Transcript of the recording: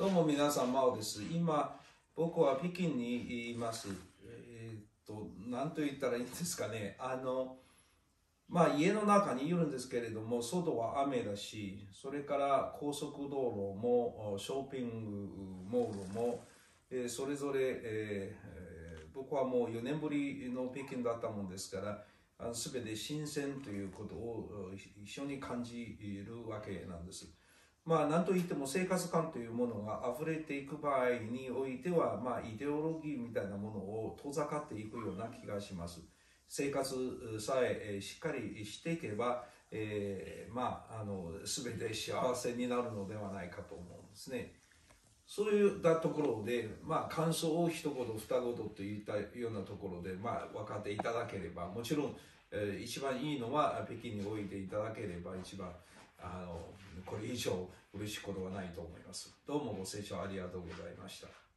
どうも皆さん、マオです。今、僕は北京にいます。何と言ったらいいんですかね。家の中にいるんですけれども、外は雨だし、それから高速道路も、ショッピングモールも、それぞれ、僕はもう4年ぶりの北京だったもんですから、すべて新鮮ということを一緒に感じるわけなんです。なんといっても生活感というものが溢れていく場合においては、イデオロギーみたいなものを遠ざかっていくような気がします。生活さえしっかりしていけば、すべて幸せになるのではないかと思うんですね。そういったところで、感想を一言二言といったようなところで、分かっていただければ、もちろん、一番いいのは北京においていただければ一番これ以上嬉しいことはないと思います。どうもご清聴ありがとうございました。